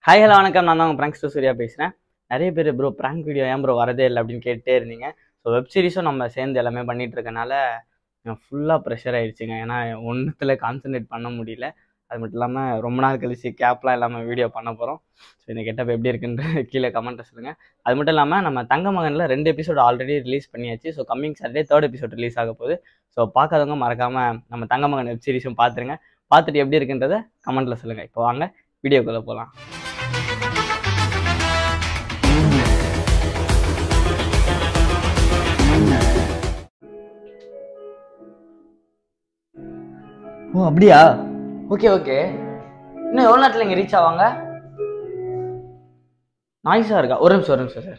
Hi hello வணக்கம். நான் தான் உங்கள் பிராங்க்ஸ்டர் சூர்யா பேசுகிறேன். நிறைய பேர் ப்ரோ பிராங்க் வீடியோ ஏன் ப்ரோ வரதே இல்லை அப்படின்னு கேட்டே இருந்தீங்க. ஸோ வெப் சீரிஸும் நம்ம சேர்ந்து எல்லாமே பண்ணிகிட்டு இருக்கனால ஃபுல்லாக ப்ரெஷர் ஆகிடுச்சிங்க. ஏன்னா ஒன்றுத்தில் கான்சன்ட்ரேட் பண்ண முடியல. அது மட்டும் இல்லாமல் ரொம்ப நாள் கழிச்சு கேப்லாம் இல்லாமல் வீடியோ பண்ண போகிறோம். ஸோ இந்த கெட்டப் எப்படி இருக்குன்ற கீழே கமெண்ட்டை சொல்லுங்கள். அது மட்டும் இல்லாமல் நம்ம தங்க மகனில் 2 எபிசோடு ஆல்ரெடி ரிலீஸ் பண்ணியாச்சு. So coming Saturday 3rd episode release ஆக போகுது. ஸோ பார்க்காதவங்க மறக்காமல் நம்ம தங்க மகன் வெப் சீரிஸும் பார்த்துருங்க. பார்த்துட்டு எப்படி இருக்குன்றதை கமெண்ட்டில் சொல்லுங்கள். இப்போ வாங்க வீடியோக்குள்ளே போகலாம். ஓ அப்படியா? Okay okay. இன்னும் எவ்வளோ நேரத்தில் இங்கே ரீச் ஆவாங்க? நாய்ஸாக இருக்கா? ஒரு நிமிஷம் சார்.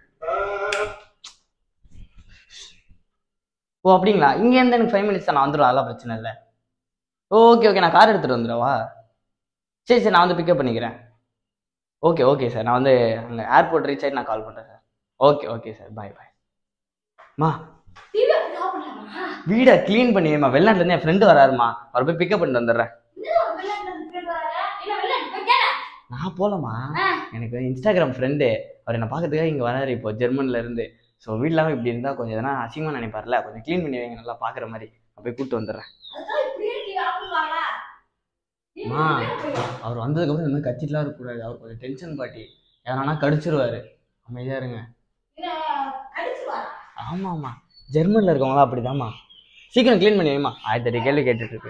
ஓ அப்படிங்களா? இங்கேருந்து எனக்கு 5 minutes தான், நான் வந்துடுவேன், அதெல்லாம் பிரச்சனை இல்லை. ஓகே நான் கார் எடுத்துகிட்டு வந்துடுவா? சரி நான் வந்து பிக்கப் பண்ணிக்கிறேன். ஓகே சார், நான் வந்து அங்கே ஏர்போர்ட் ரீச் ஆகிட்டு நான் கால் பண்ணுறேன் சார். ஓகே சார், பாய். மா வீடை க்ளீன் பண்ணிடுமா, வெளிநாட்டுலேருந்து என் ஃப்ரெண்டு வராருமா, அவர் போய் பிக்கப் பண்ணிட்டு வந்துடுறேன். நான் போகலாமா? எனக்கு இன்ஸ்டாகிராம் ஃப்ரெண்டு அவர் என்னை பார்க்கறதுக்காக இங்கே வராரு இப்போ ஜெர்மனில் இருந்து. ஸோ வீட்டில் இப்படி இருந்தால் கொஞ்சம் எதனா அசிங்கமாக நினைப்பார்ல, கொஞ்சம் க்ளீன் பண்ணி வைங்க, நல்லா பார்க்குற மாதிரி. நான் போய் கூப்பிட்டு வந்துடுறேன். அவர் வந்ததுக்கப்புறம் இந்த மாதிரி கத்திட்டுலாம் இருக்கக்கூடாது. அவர் கொஞ்சம் டென்ஷன் பாட்டி, யாரானா கடிச்சிருவாரு. அமைதியாக இருங்க. ஆமாம்மா, ஜெர்மனில் இருக்கவங்களாம் அப்படிதாம்மா. சீக்கிரம் க்ளீன் பண்ணி வைமா. 1008 கேள்வி கேட்டுட்டு இருக்கு.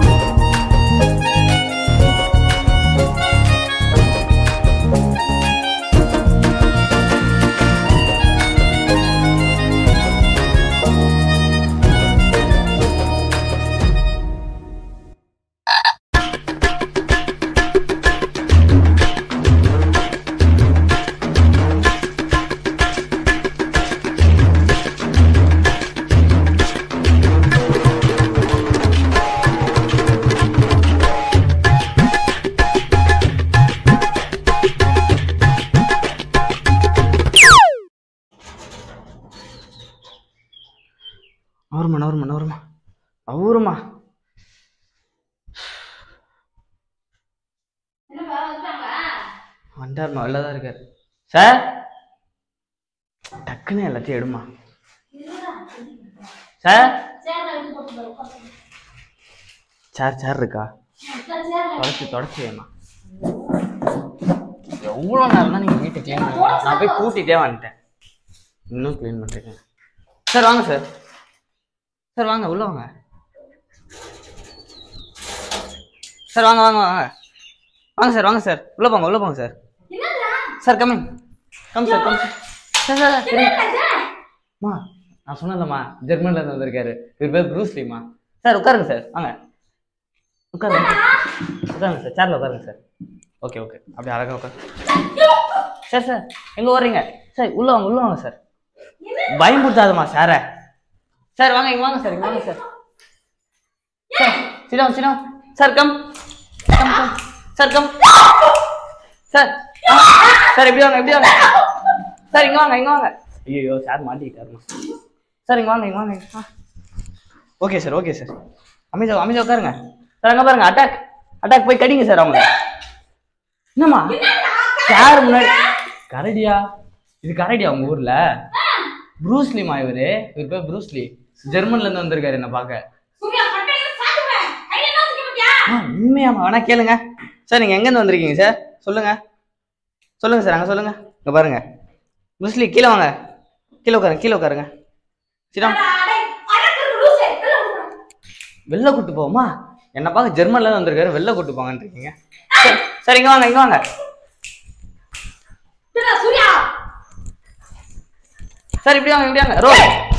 அவருமா வண்டாருமா, வெளிலதான் இருக்காரு சார். டக்குன்னு எல்லாத்தையும் எடுமா சார். சேர் இருக்கா? தொடச்சி வேமா. எவ்வளோ நேரம் தான் நீங்கள் வீட்டை க்ளீன் பண்ணி? நான் போய் கூட்டிகிட்டே வந்துட்டேன், இன்னும் க்ளீன் பண்ணுறீங்க. சார் வாங்க சார். சார் வாங்க, உள்ள வாங்க சார். வாங்க சார், உள்ள போங்க சார். Sir come sir. மா நான் சொன்னேன்லம்மா, ஜெர்மனில இருந்து வந்திருக்காரு, இவர் பேர் ப்ரூஸ்லிமா. சார் உட்காருங்க சார், வாங்க உட்காருங்க சார், சேர்ல உட்காருங்க சார். ஓகே அப்படியே அழகா உட்காரு சார். எங்க வர்றீங்க சார்? உள்ள வாங்க சார். பயமுறுத்தாதம்மா சாரை. சார் வாங்க, இங்க வாங்க sir. Sit down sir. Come sir. Sir எப்படி வாங்க சார். இங்க வாங்க. ஐயோ சார் மாட்டிக்கிட்டாருமா. சார் இங்க வாங்க. Okay sir. அமைதியா உட்காருங்க சார். அங்க பாருங்க, அட்டாக் போய் கடிங்க சார் அவங்க. என்னம்மா சார் முன்னாடி கரடியா? இது கரடியா உங்க ஊர்ல? ப்ரூஸ்லிமா இவர் பேர் ப்ரூஸ்லி. ஜெர்மன்ல இருந்து வந்திருக்காரு என்ன பார்க்க. உண்மையாமா? வேணா கேளுங்க சார். நீங்க எங்க இருந்து வந்திருக்கீங்க சார்? சொல்லுங்க சார். அங்க சொல்லுங்க. இங்க பாருங்க ப்ரூஸ்லி, கீழே வாங்க. கீழே உட்காருங்க. வெளில கூட்டு போவோமா? என்ன பார்க்க ஜெர்மன்ல இருந்து வந்திருக்காரு, வெளில கூட்டு போங்கன்னு இருக்கீங்க. சார் இங்க வாங்க. சார் இப்படி வாங்க. ரோ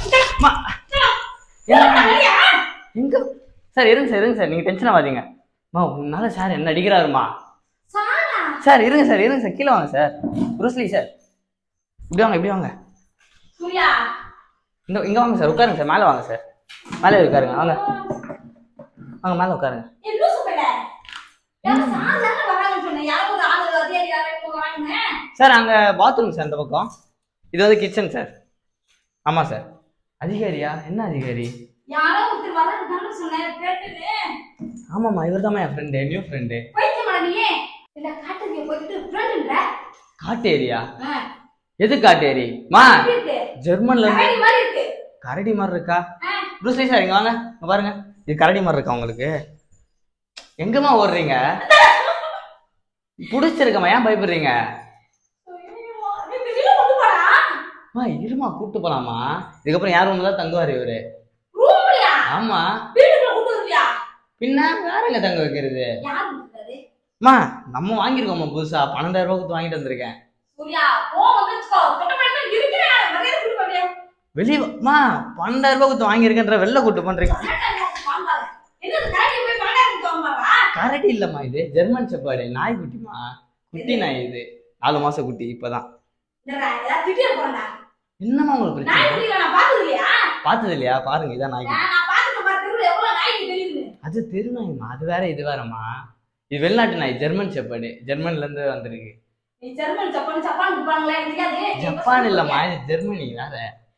எங்க சார்? இருங்க சார், நீங்க டென்ஷன் ஆகாதீங்க. உன்னால சார் என்ன அடிக்கிறாருமா? சார் இருங்க சார், கீழே வாங்க சார். ப்ரூஸ்லி சார் இப்படி வாங்க. இங்க வாங்க சார், உட்காருங்க சார். மேலே வாங்க சார், மேலே உட்காருங்க. வாங்க மேலே உட்காருங்க. சார் அங்க பாத்ரூம் சார், அந்த பக்கம். இது வந்து கிச்சன் சார். ஆமா சார். அதிகாரியா? என்ன அதிகாரி? யாரோ ஒருத்தர் வரதுனால சொன்னேன் கேட்டது. ஆமாமா, இவர்தான் என் ஃப்ரெண்ட், நியூ ஃப்ரெண்ட். போய்க்க மாட்டீங்க. இல்ல காட்டுங்க காட்டேரியா? எது காட்டேரி மா? ஜெர்மன்ல கரடி மாதிரி இருக்கா? ப்ரூஸ்லி சார் இங்க வாங்க, இங்க பாருங்க. இது கரடி மாதிரி இருக்கா உங்களுக்கு? எங்கம்மா ஓடுறீங்க? புடிச்சிருக்கமா, ஏன் பயப்படுறீங்க? இருமா கூட்டு போலாமா? இதுக்கப்புறம் யார் ரூம்ல தான் தங்குவாரு இவரு? ஆமா, பின்ன வேற எங்க தங்க வைக்கிறது? மா நம்ம வாங்கிருக்கோமா புதுசா, 12,000 ரூபாய்க்கு வாங்கிட்டு வந்திருக்கேன். வெளியே மா 12,000 ரூபாய்க்கு வாங்கியிருக்கேன்ற வெளில கூட்டு பண்றீங்க. கரடி இல்லம்மா, இது ஜெர்மன் ஷெப்பர்டு நாய்க்குட்டிமா. குட்டி நாய் இது, 4 மாச குட்டி இப்பதான். என்னமா உங்களுக்கு பிரச்சனை? பார்த்தது இல்லையா? பாருங்க, இதான் நாய்க்குட்டி. அது தெரு நாய்மா, அது வேற இது வேறம்மா. இது வெளிநாட்டு நாய், ஜெர்மன் ஷெப்பர்டு, ஜெர்மன்ல இருந்து வந்திருக்கு. ஜப்பான் இல்லம்மா, இது ஜெர்மனி வேற.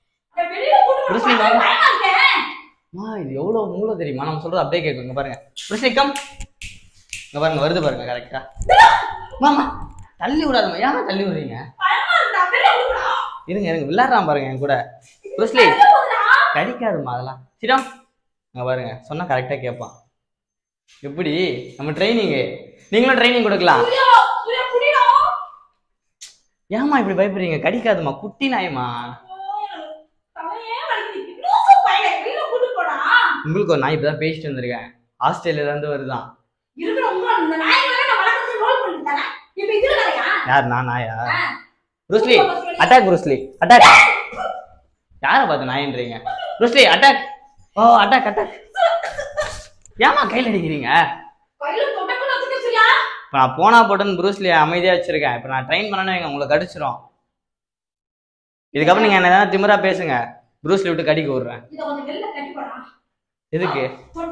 இது எவ்வளவு மூளை தெரியுமா? நம்ம சொல்றது அப்படியே கேட்குங்க பாருங்க. கம் இங்க பாருங்க, வருது பாருங்க கரெக்டா. மாமா தள்ளி விடாதம்மா, ஏன் தள்ளி விடுறீங்க? இருங்க இருங்க, விளையாடுறான் பாருங்க என் கூட. ப்ரூஸ்லி கடிக்காதுமா அதெல்லாம். சிடம் இங்க பாருங்க, சொன்னா கரெக்டா கேட்பான். எப்படி நம்ம ட்ரைனிங்கு, நீங்களும் ட்ரைனிங் கொடுக்கலாம். ஏமா இப்படி பயப்படுறீங்க? கடிக்காதுமா, குட்டி நாயமா. உங்களுக்கு ஒரு நாய் இப்பதான் பேசிட்டு வந்திருக்கேன், ஆஸ்திரேலியால இருந்து வருதான். யார் நான் நாயா? Bruce Lee attack, Bruce Lee attack. யாரை பார்த்து நாயின்றீங்க? Bruce Lee attack. ஓ அட்டாக் அட்டாக். ஏமா கையில் அடிக்கிறீங்க? இப்போ நான் போனா போட்டேன்னு ப்ரூஸ்லி அமைதியா வச்சிருக்கேன். இப்போ நான் ட்ரெயின் பண்ணனே உங்களை கடிச்சிரும். இதுக்கப்புறம் நீங்க என்ன ஏதாவது திமிரா பேசுங்க, ப்ரூஸ்லி விட்டு கடிக்க விடுறேன். எதுக்கு?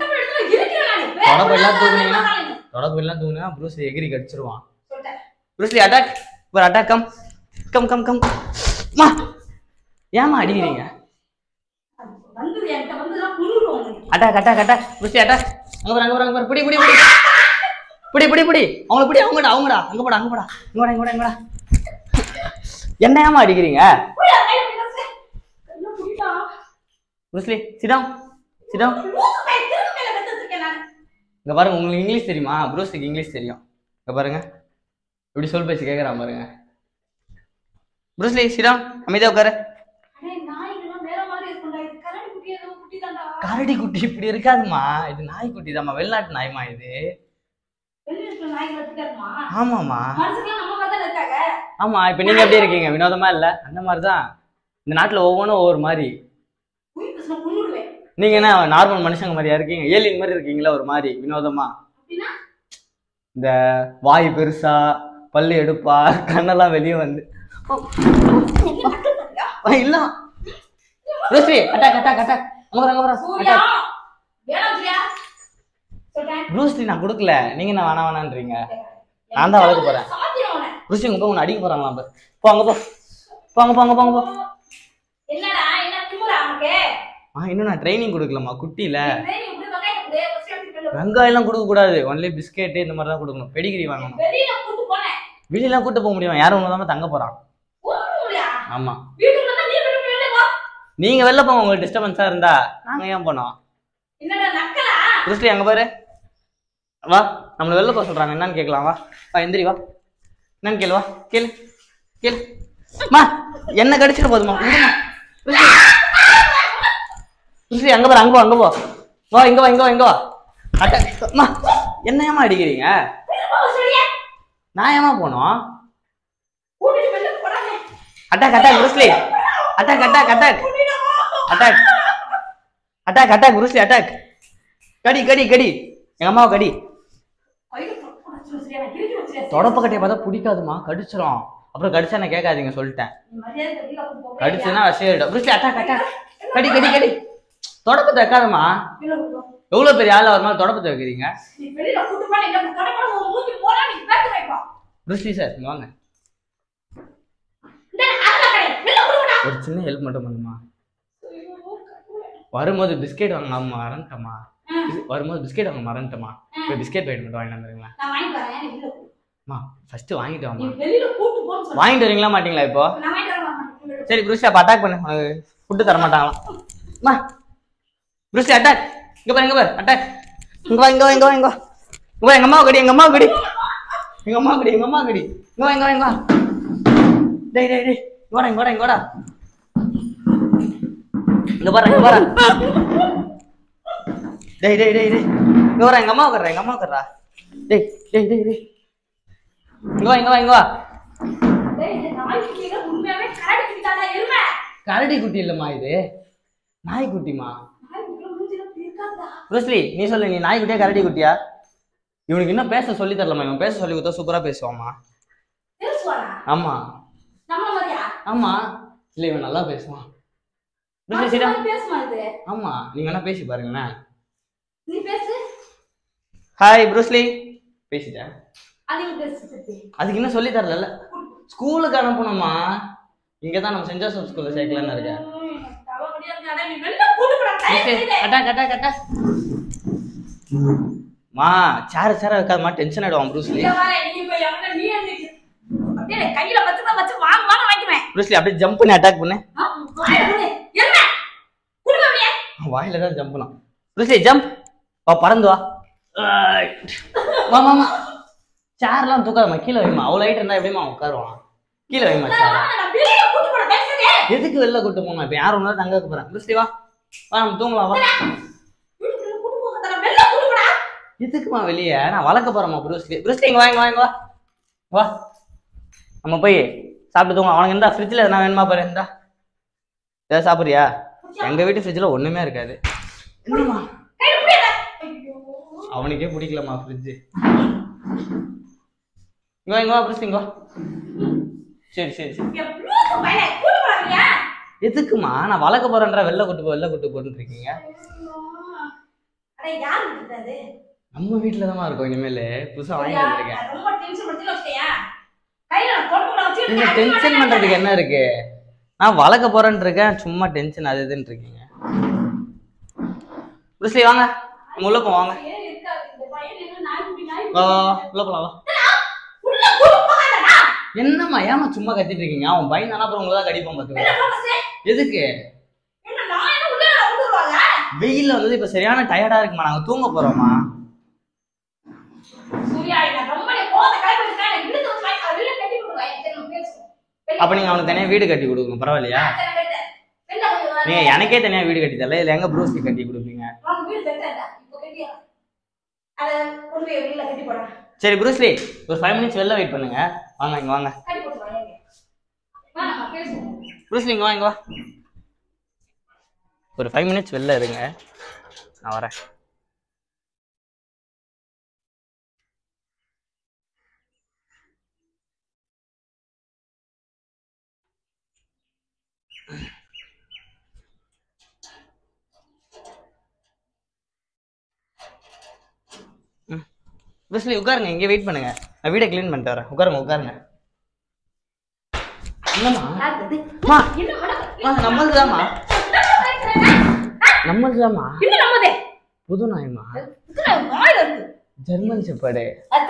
தொடப்பு எல்லாம் தூக்குனீங்கன்னா ப்ரூஸ்லி எகிரி கடிச்சிருவான். Bruce Lee attack. ஒரு attack. Come come come come. மா ஏமா அடிக்கிறீங்க? Attack attack attack. Bruce Lee attack. அங்க பாரு, அங்க பாரு, அங்க பாரு. புடி புடி புடி புடி புடி புடி. அவங்கள புடி, அவங்கடா அவங்கடா. அங்க போடா அங்க போடா. இங்கடா இங்கடா இங்கடா. என்ன ஏமா அடிக்கிறீங்க? Bruce Lee sit down sit down. இங்க பாருங்க, உங்களுக்கு இங்கிலீஷ் தெரியுமா? ப்ரூஸ்லிக்கு இங்கிலீஷ் தெரியும். இங்க பாருங்க எப்படி சொல் பேச்சு கேட்கறான் பாருங்க. ப்ரூஸ்லி சிடம், அமைதியா உட்காரு. கரடி குட்டி இப்படி இருக்காதுமா, இது நாய்க்குட்டி தான்மா, வெளிநாட்டு நாய்மா இது. ஆமாமா ஆமா. இப்ப நீங்க எப்படி இருக்கீங்க? வினோதமா இல்ல? அந்த மாதிரிதான் இந்த நாட்டுல ஒவ்வொன்றும் ஒவ்வொரு மாதிரி. நீங்க என்ன நார்மல் மனுஷங்க மாதிரியா இருக்கீங்க? ஏலியன் மாதிரி இருக்கீங்களா ஒரு மாதிரி வினோதமா. இந்த வாய் பெருசா, பல்லு எடுப்பா, கண்ணெல்லாம் வெளியே வந்து இல்ல. Bruce Lee attack attack attack. Bruce Lee நான் கொடுக்கல, நீங்க என்ன வேணா வேணான்றீங்க. நான் தான் வளர்க்க போறேன். ப்ரூஸ்லி உங்க உன்னை அடிக்க போறாங்களா? போ அங்க போ, போங்க போங்க போங்க போ. இன்னும் நான் ட்ரைனிங் கொடுக்கலமா குட்டியில. வெங்காயம் எல்லாம் கொடுக்க கூடாது, ஒன்லி பிஸ்கெட் இந்த மாதிரி தான் கொடுக்கணும். பெடிகிரி வாங்கணும். வெளியெல்லாம் கூட்டு போக முடியும், யாரும் ஒண்ணுதான் தங்க போறான். ஆமா, நீங்க வெளில போங்க, உங்களுக்கு டிஸ்டர்பன்ஸா இருந்தா. நாங்க ஏன் போனோம்? ப்ரூஸ்லி அங்க பாரு, வா நம்மள வெளில போக சொல்றாங்க, என்னன்னு கேட்கலாம். வா வா எந்திரி வா, என்னன்னு கேளு, வா கேளு கேளு. மா என்ன கடிச்சிட போதுமா? ப்ரூஸ்லி அங்க பாரு, அங்க போ அங்க போ. வா இங்க வா இங்க வா இங்க வா. அம்மா என்ன ஏமா அடிக்கிறீங்க? நான் ஏமா போனோம்? Attack attack Bruce Lee attack attack attack attack attack attack Bruce Lee attack. கடி கடி கடி, எங்க அம்மாவை கடி. தொடப்ப கட்டையை பார்த்தா பிடிக்காதுமா, கடிச்சிரும். அப்புறம் கடிச்சா நான் கேட்காதீங்க சொல்லிட்டேன். கடிச்சுன்னா விஷயம். Bruce Lee attack attack. கடி கடி கடி. தொடப்பத்தை வைக்காதமா. எவ்வளவு பெரிய ஆளா வருமா தொடப்பத்தை வைக்கிறீங்க? ப்ரூஸ்லி சார் இங்க வாங்க, ஒரு சின்ன ஹெல்ப் மட்டும் பண்ணுமா? வரும்போது பிஸ்கெட் வாங்க மறந்துட்டமா. வரும்போது பிஸ்கெட் வாங்க மறந்துட்டமா. போய் பிஸ்கெட் பாக்கெட் மட்டும் வாங்கிட்டு வந்துருங்களா? மா ஃபர்ஸ்ட் வாங்கிட்டு வாமா. நீ வெளியில கூட்டி போன்னு சொல்ற. வாங்கிட்டு வரீங்களா மாட்டீங்களா இப்போ? நான் வாங்கிட்டு வர மாட்டேன். சரி ப்ரூஸ்லி அப்ப அட்டாக் பண்ணு. உனக்கு ஃபுட் தர மாட்டாங்களாம். மா ப்ரூஸ்லி அட்டாக். இங்க பாரு அட்டாக். இங்க வா. இங்க வா எங்க அம்மா கடி. எங்க அம்மா கடி. இங்க வா. டேய் இங்க வாடா. இங்க பாரு. டேய் இங்க வர எங்க அம்மா உட்கார்றா. டேய் இங்க வா. டேய் இந்த நாய்க்குட்டில உண்மையாவே கரடி குட்டிதாடா எருமை. கரடி குட்டி இல்லம்மா இது. நாய்க்குட்டிமா. நாய்க்குட்டில மூஞ்சில இருக்காதா? ப்ரூஸ்லி நீ சொல்லு, நீ நாய்க்குட்டியா கரடி குட்டியா? இவனுக்கு இன்னும் பேச சொல்லி தரலமா. இவன் பேச சொல்லி கொடுத்தா சூப்பரா பேசுவாமா. பேசுவானா? ஆமா. நம்ம மாதிரியா? ஆமா. இல்ல இவன் நல்லா பேசுவான். ப்ரூஸ்லி சீடா பேசுமா இது? ஆமா. நீங்க வேணா பேசி பாருங்களேன். நீ பேசு. Hi Bruce Lee. பேசிட்டேன். அதுக்கு இன்னும் சொல்லி தரல. ஸ்கூலுக்கு அனுப்பணுமா? இங்கதான் நம்ம சென்ட் ஜோசப் ஸ்கூல்ல சேர்க்கலான்னு இருக்கேன். மா சேர வைக்காதமா, டென்ஷன் ஆயிடுவான் ப்ரூஸ்லி. ப்ரூஸ்லி அப்படியே ஜம்ப் பண்ணி அட்டாக் பண்ணு. வாயில தான் ஜம்ப் பண்ணலாம். Bruce Lee jump. வா பறந்து வா. மாமா சேர்லாம் தூக்காதமா, கீழே வைமா. அவ்வளோ ஹைட் இருந்தா எப்படிமா உட்காருவான்? கீழே வைமா சேர். எதுக்கு வெளில கூட்டு போமா? இப்ப யாரும் ஒண்ணு தங்க போறேன். ப்ரூஸ்லி வா நம்ம தூங்கலாம். வா. எதுக்குமா வெளியே? நான் வளர்க்க போறேம்மா ப்ரூஸ்லி இங்க வா. நம்ம போய் சாப்பிட்டு தூங்கலாம். அவனுக்கு இருந்தா ஃப்ரிட்ஜ்ல எதனா வேணுமா பாரு. இருந்தா ஏதாவது சாப்பிடுறியா? எங்க வீட்டு ஃப்ரிட்ஜ்ல ஒண்ணுமே இருக்காது. என்னம்மா அவனுக்கே பிடிக்கலம்மா ஃப்ரிட்ஜ். இங்க வா ப்ரூஸ்லி இங்க வா. சரி எதுக்குமா? நான் வளர்க்க போறேன்ற வெளில கூட்டு போட்டு இருக்கீங்க. நம்ம வீட்டுல தான் இருக்கும். இனிமேல் புதுசா வாங்கி வந்திருக்கேன். டென்ஷன் பண்றதுக்கு என்ன இருக்கு? நான் வளர்க்க போறேன்னு இருக்கேன், சும்மா டென்ஷன் அது இதுன்னு இருக்கீங்க. ப்ரூஸ்லி வாங்க நம்ம உள்ள போவாங்க. உள்ள போலாம். என்னம்மா ஏமா சும்மா கத்திட்டு இருக்கீங்க? அவன் பையன் தானே, அப்புறம் உங்களதான் கடிப்பான் பாத்துக்க. எதுக்கு? வெயில்ல வந்தது இப்ப சரியான டயர்டா இருக்குமா. நாங்க தூங்க போறோமா. அப்ப நீங்க அவனுக்கு தனியா வீடு கட்டி கொடுக்கணும், பரவாயில்லையா? நீங்க எனக்கே தனியா வீடு கட்டி தரல, இல்ல எங்க ப்ரூஸ்லி கட்டி கொடுப்பீங்க? சரி ப்ரூஸ்லி ஒரு 5 minutes வெளில வெயிட் பண்ணுங்க. வாங்க இங்க வாங்க. ப்ரூஸ்லி இங்க வா. ஒரு 5 minutes வெளில இருங்க, நான் வரேன். ப்ரூஸ்லி உட்காருங்க, இங்கே வெயிட் பண்ணுங்க. நான் வீடை கிளீன் பண்ணிட்டு வரேன். உட்காருங்க. நம்மளுதாமா புது நாயமா. German shepherd.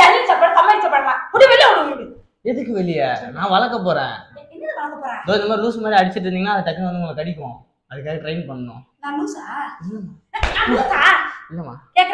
எதுக்கு வெளிய? நான் வளர்க்க போறேன். இந்த மாதிரி லூஸ் மாதிரி அடிச்சிட்டு இருந்தீங்கன்னா அது டக்குன்னு வந்து உங்களை கடிக்கும். அதுக்காக ட்ரெயின் பண்ணணும். இல்லம்மா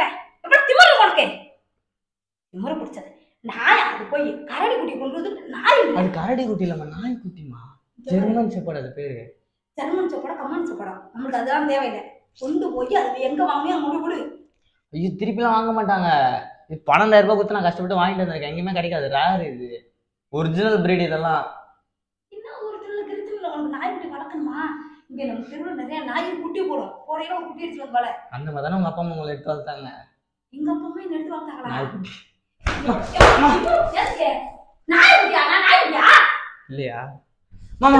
முறை பிடிச்சது நாய். அது போய் கரடி குட்டி கொண்டு வந்து நாய். அது கரடி குட்டி இல்லம்மா, நாய் குட்டிமா. ஜெர்மன் ஷெப்பர்ட் அது பேரு. ஜெர்மன் ஷெப்பர்டா கமான் ஷெப்பர்டா? நமக்கு அதெல்லாம் தேவையில்லை. கொண்டு போய் அது எங்க வாங்கியா முடிவு. ஐயோ திருப்பிலாம் வாங்க மாட்டாங்க. இது 12,000 ரூபாய் கொடுத்து நான் கஷ்டப்பட்டு வாங்கிட்டு வந்திருக்கேன். எங்கேயுமே கிடைக்காது, ரேர் இது. ஒரிஜினல் பிரீட் இதெல்லாம். என்ன ஒரிஜினல் கிரிச்சுல உனக்கு நாய் குட்டி வளர்க்கணுமா? இங்க நம்ம தெருவில் நிறைய நாய் குட்டி போடும். போடையில ஒரு குட்டி எடுத்து போல. அந்த மாதிரி தானே உங்க அப்பா அம்மா உங்களை எடுத்து வளர்த்தாங்க. எங்க அப்பா அம்மா என்ன எடுத்து வளர்த்தாங்களா? நாய் குட்டி இல்லையா மாமா?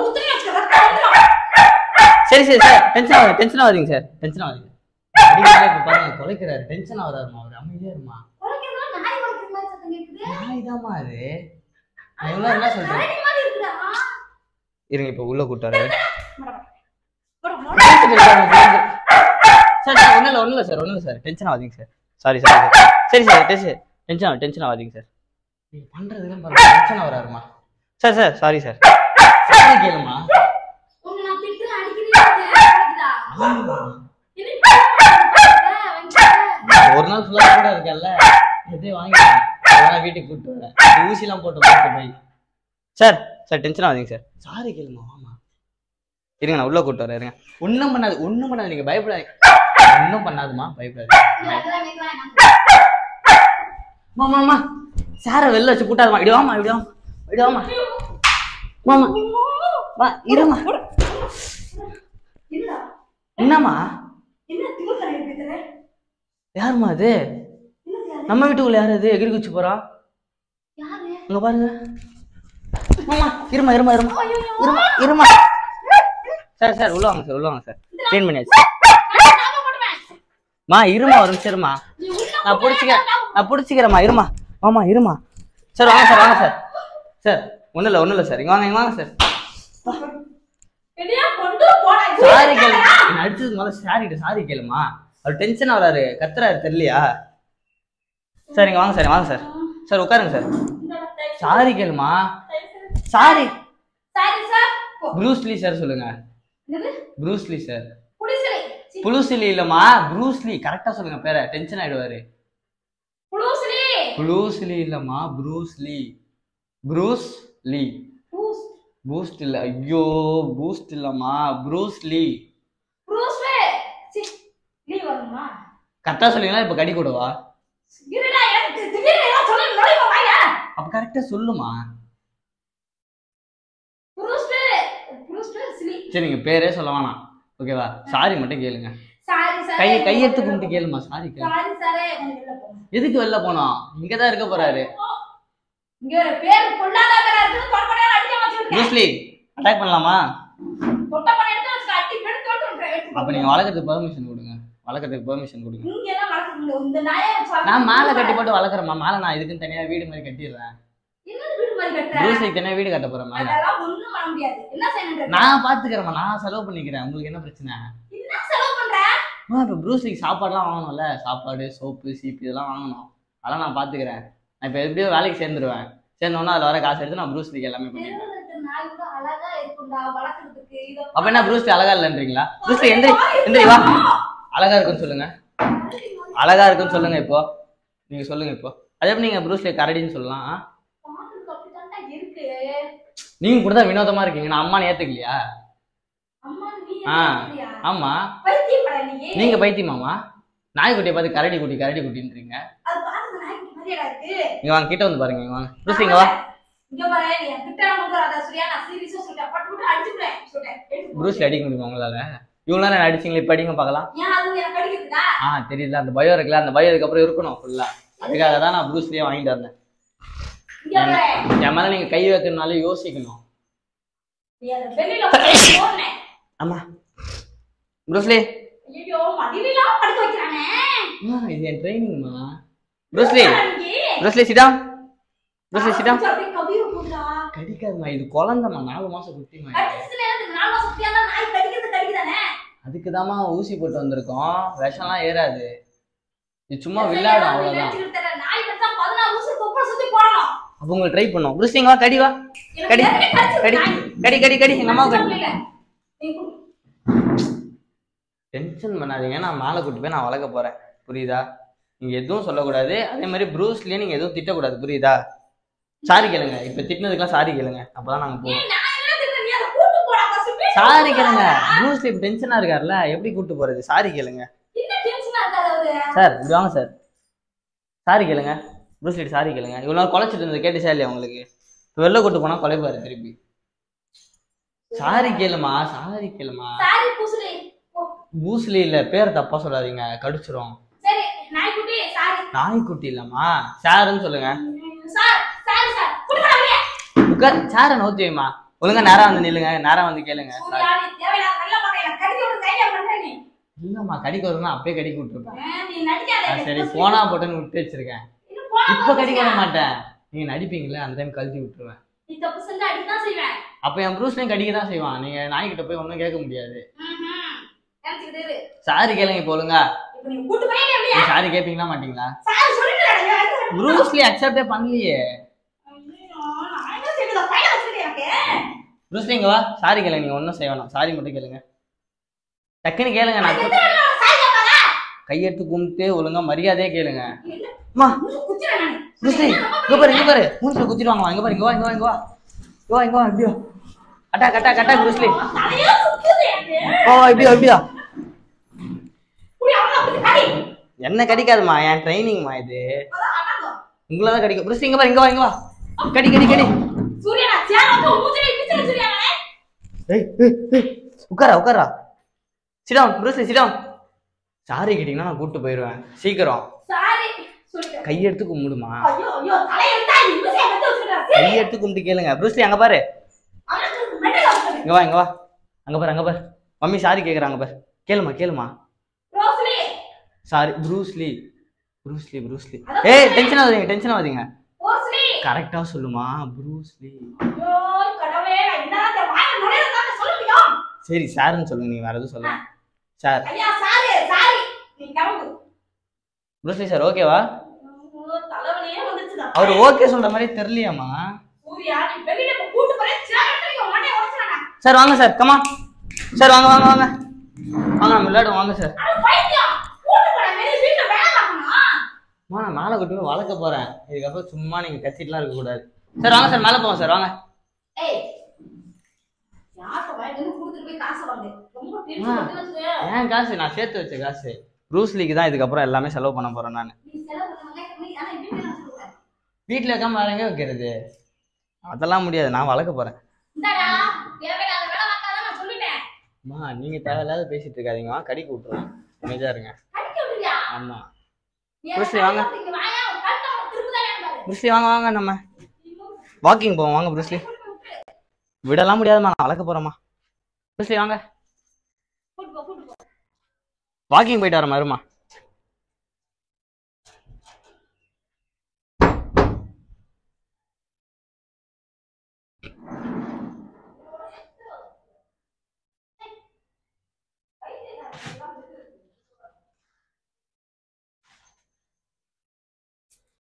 சரி டென்ஷன் ஆகாதீங்க சார். பாருங்க கொலைக்கிறாரு. டென்ஷன் ஆகாதாருமா, அவர் அமைதியா இருமா. நாய் தாமா அது. என்ன சொல்றேன் இருங்க, இப்ப உள்ள கூட்டாரு. ஒண்ணும் இல்ல சார். டென்ஷன் ஆகாதீங்க சார். சாரி சரி டென்ஷன் ஆகாதீங்க சார். நீங்க பண்றதுலாம் பாருங்க பிரச்சனை வராருமா. Sir sir sorry sir. Sorry கேளுமா. உன்னை நான் திட்டுறேன் அடிக்கிறீங்க. ஒரு நாள் ஃபுல்லா கூட இருக்கல்ல எதையும் வாங்கிட்டேன் வீட்டுக்கு கூப்பிட்டு வரேன் ஊசிலாம் போட்டு போய் சார் சார் டென்ஷன் ஆகுதுங்க சார். சாரி கேளுமா ஆமா இருங்க நான் உள்ள கூப்பிட்டு வரேன் இருங்க. ஒன்றும் பண்ணாது நீங்க பயப்படாதீங்க. ஒன்றும் பண்ணாதுமா பயப்படாது. மாமா சாரை வெளில வச்சு கூட்டாதுமா. இடுவாமா மாமா வா இருமா. என்னம்மா யாருமா அது? நம்ம வீட்டுக்குள்ள யாரு அது எகிரி குச்சி போறா? அங்க பாருங்க. மாமா இருமா. சார் உள்ள வாங்க சார். க்ளீன் பண்ணியாச்சு. மா இருமா ஒரு நிமிஷம் இருமா. நான் பிடிச்சிக்கிறேம்மா இருமா. மாமா இருமா. சார் வாங்க சார். சார் ஒன்றும் இல்லை சார். இங்க வாங்க சார். சாரி கேளு. அடிச்சதுக்கு முதல்ல சாரி கேளுமா. அவர் டென்ஷன் வராரு கத்துறாரு தெரியலையா? சார் இங்க வாங்க சார். சார் உட்காருங்க சார். சாரி கேளுமா. சாரி ப்ரூஸ்லி சார் சொல்லுங்க. Bruce Lee sir. புளுசிலி இல்லம்மா ப்ரூஸ்லி கரெக்டா சொல்லுங்க பேரை. டென்ஷன் ஆயிடுவாரு. புளுசிலி இல்லம்மா ப்ரூஸ்லி. பூஸ்ட் இல்ல. ஐயோ பூஸ்ட் இல்லம்மா ப்ரூஸ்லி. கரெக்டா சொல்லுங்களா இப்ப கடி கூடவா? அப்ப கரெக்டா சொல்லுமா. சரி நீங்க பேரே சொல்ல வேணாம் ஓகேவா. சாரி மட்டும் கேளுங்க. கையெடுத்து கும்பிட்டு கேளுமா. சாரி எதுக்கு வெளில போனோம்? இங்கதான் இருக்க போறாரு. அட்டாக் பண்ணலாமா? அப்ப நீங்க வளர்க்கறதுக்கு பெர்மிஷன் கொடுங்க. நான் மாலை கட்டி போட்டு வளர்க்குறேம்மா. மாலை நான் இதுக்குன்னு தனியா வீடு மாதிரி கட்டிடுறேன். தனியா வீடு கட்ட போறேன். நான் பாத்துக்கிறேம்மா. நான் செலவு பண்ணிக்கிறேன். உங்களுக்கு என்ன பிரச்சனை? இப்ப ப்ரூஸ்லிக்கு சாப்பாடுலாம் வாங்கணும்ல. சாப்பாடு சோப்பு சீப்பு இதெல்லாம் வாங்கணும். அதெல்லாம் நான் பாத்துக்கிறேன். நான் இப்ப எப்படியோ வேலைக்கு சேர்ந்துருவேன். சேர்ந்தோன்னா அதுல வர காசு எடுத்து நான் ப்ரூஸ்லிக்கு எல்லாமே பண்ணிடுவேன். அப்ப என்ன ப்ரூஸ்லி அழகா இல்லைன்றீங்களா? ப்ரூஸ்லி எந்திரி வா. அழகா இருக்குன்னு சொல்லுங்க. இப்போ நீங்க சொல்லுங்க. இப்போ அதே எப்படி நீங்க ப்ரூஸ்லி கரடின்னு சொல்லலாம்? நீங்க கூட தான் வினோதமா இருக்கீங்க. நான் அம்மான்னு ஏத்துக்கலையா? ஆமா நீங்க பைத்தியமாமா. நாய்க்குட்டியை பார்த்து கரடி குட்டின்றீங்க. இங்க வாங்க கிட்ட வந்து பாருங்க. இங்க வாங்க ப்ரூஸ்லி இங்க வா. ப்ரூஸ்லி அடிக்க முடியுமா உங்களால? இவங்களா நான் அடிச்சிங்களா? இப்ப அடிங்க பாக்கலாம். தெரியல அந்த பயம் இருக்குல்ல. அந்த பயம் அதுக்கப்புறம் இருக்கணும் ஃபுல்லா. அதுக்காக தான் நான் ப்ரூஸ்லியே வாங்கிட்டு வந்தேன். என் மேல நீங்க கை வைக்கிறதுனால யோசிக்கணும். ஆமா ப்ரூஸ்லி இது என் ட்ரைனிங்மா. ப்ரூஸ்லி சிடாம். கடிக்காதுமா. இது குழந்தைமா. 4 மாசம் குட்டிமா. அதுக்குதாம்மா ஊசி போட்டு வந்திருக்கோம். விஷம்லாம் ஏறாது. இது சும்மா விளையாடும் அவ்வளவுதான். அப்ப உங்களுக்கு ட்ரை பண்ணும். ப்ரூஸ்லி வா. கடி எங்க அம்மா கடி. டென்ஷன் பண்ணாதீங்க. நான் மேலே கூட்டு போய் நான் வளர்க்க போறேன். புரியுதா? நீங்க எதுவும் சொல்லக்கூடாது. அதே மாதிரி ப்ரூஸ்லியே நீங்க எதுவும் திட்டக்கூடாது. புரியுதா? சாரி கேளுங்க. இப்ப திட்டினதுக்கெல்லாம் சாரி கேளுங்க. அப்பதான் நாங்க போவோம். சாரி கேளுங்க. ப்ரூஸ்லி டென்ஷனா இருக்காருல்ல. எப்படி கூட்டு போறது? சாரி கேளுங்க சார். இப்படி வாங்க சார். சாரி கேளுங்க. ப்ரூஸ்லி சாரி கேளுங்க. இவ்வளவு நாள் குலைச்சிட்டு இருந்தது கேட்டுச்சா இல்லையா உங்களுக்கு? வெளில கூட்டு போனா கொலைப்பாரு திருப்பி. சாரி கேளுமா. பூஸ்லி இல்ல. பேர் தப்பா சொல்லாதீங்க. கடிச்சிரும். நாய்க்குட்டி இல்லம்மா. சாருன்னு சொல்லுங்க. சார நோத்தி வைமா. ஒழுங்கா நேரா வந்து நில்லுங்க. நேரா வந்து கேளுங்க. இல்லம்மா கடிக்க வரும்னா அப்பயே கடிக்க விட்டுருப்பேன். சரி போனா போட்டுன்னு விட்டு வச்சிருக்கேன். இப்ப கடிக்க வர மாட்டேன். நீங்க நடிப்பீங்களே அந்த டைம் கழட்டி விட்டுருவேன். அப்ப என் ப்ரூஸ்லையும் கடிக்க தான் செய்வான். நீங்க நாய்கிட்ட போய் ஒன்னும் கேட்க முடியாது. சாரி கேளுங்க. இப்போ ஒழுங்கா சாரி கேட்பீங்களா மாட்டீங்களா? ப்ரூஸ்லி அக்செப்டே பண்ணலையே. ப்ரூஸ்லி இங்க வா. சாரி கேளுங்க, நீங்க ஒன்றும் செய்ய வேணாம். சாரி மட்டும் கேளுங்க. டக்குன்னு கேளுங்க. நான் கையெடுத்து கும்பிட்டு ஒழுங்கா மரியாதையே கேளுங்க. அம்மா ப்ரூஸ்லி இங்க பாரு, இங்க பாரு. மூஞ்சில குத்திடுவாங்க. இங்க பாரு, இங்க வா, இங்க வா, இங்க வா. இங்க வா, இங்க வா. இப்படியோ கட்டா கட்டா கட்டா ப்ரூஸ்லி. இப்படியோ இப்படியோ. என்ன கடிக்காதுமா, என் ட்ரைனிங்மா இது. உங்களை தான் கடிக்கும். ப்ரூஸ்லி இங்க பாரு, இங்க வா, இங்க வா. கடி கடி கடி. உட்காரா உட்காரா. சிடம் ப்ரூஸ்லி சிடம். சாரி கேட்டீங்கன்னா நான் கூப்பிட்டு போயிடுவேன். சீக்கிரம் கையெடுத்து கும்பிடுமா. கையெடுத்து கும்பிட்டு கேளுங்க. ப்ரூஸ்லி அங்க பாரு, இங்க வா, இங்க வா. அங்க பாரு, அங்க பாரு. மம்மி சாரி கேக்குறாங்க பாரு. கேளுமா கேளுமா. Sorry Bruce Lee. Bruce Lee Bruce Lee. ஏய் டென்ஷன் ஆகாதீங்க, டென்ஷன் ஆகாதீங்க. கரெக்டா சொல்லுமா ப்ரூஸ்லி. சரி சார்ன்னு சொல்லுங்க. நீங்க வேற எதுவும் சொல்லுங்க. சார் ப்ரூஸ்லி சார் ஓகேவா? அவர் ஓகே சொல்ற மாதிரி தெரியலையாமா. சார் வாங்க சார், கமா சார், வாங்க வாங்க வாங்க வாங்க, நம்ம விளையாடுவோம் வாங்க சார். நான் மேலே கொண்டு போய் வளர்க்க போறேன். இதுக்கப்புறம் சும்மா நீங்க கத்திட்டுலாம் இருக்க கூடாது. சார் வாங்க சார், மேலே போவோம் சார், வாங்க. ஏன் காசு? நான் சேர்த்து வச்ச காசு. ப்ரூஸ்லிக்கு தான் இதுக்கப்புறம் எல்லாமே செலவு பண்ண போறேன் நான். வீட்டில் இருக்காம வேற எங்க வைக்கிறது? அதெல்லாம் முடியாது, நான் வளர்க்க போறேன். அம்மா நீங்க தேவையில்லாத பேசிட்டு இருக்காதீங்கம்மா, கடிக்க விட்டுருவேன். அமைதியா இருங்க. ஆமா ப்ரூஸ்லி வாங்க, ப்ரூஸ்லி வாங்க வாங்க, நம்ம வாக்கிங் போவோம் வாங்க. ப்ரூஸ்லி விடலாம் முடியாதுமா, நான் வளர்க்க போறேம்மா. ப்ரூஸ்லி வாங்க, வாக்கிங் போயிட்டு வரமா இருமா.